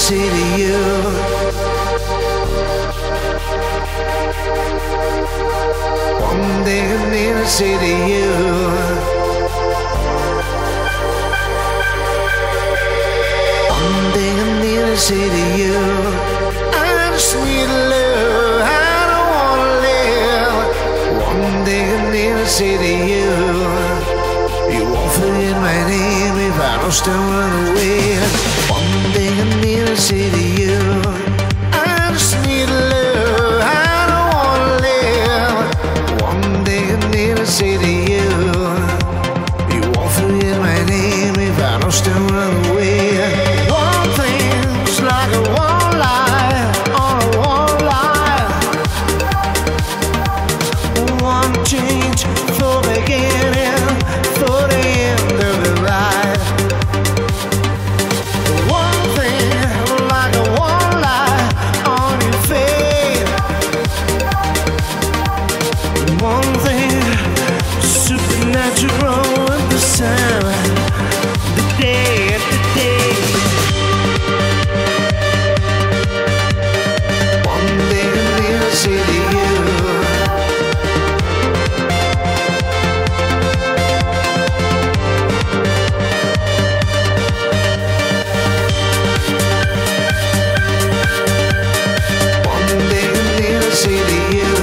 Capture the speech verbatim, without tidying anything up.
say to you, one thing I need to say to you, one thing I need to say to you, I just need love, I don't wanna live. One thing I need to say to you, you won't forget my name if I don't still run away. One thing I need to say to you, I just need love, I don't wanna live. One thing I need to say to you, you won't forget my name if I don't still run away. One thing's like a one lie on a one lie, one change for beginning, for the end of the ride. One thing like a one lie on your face, one thing supernatural at the sound, the day at the day. One thing I need to say to you, say to you,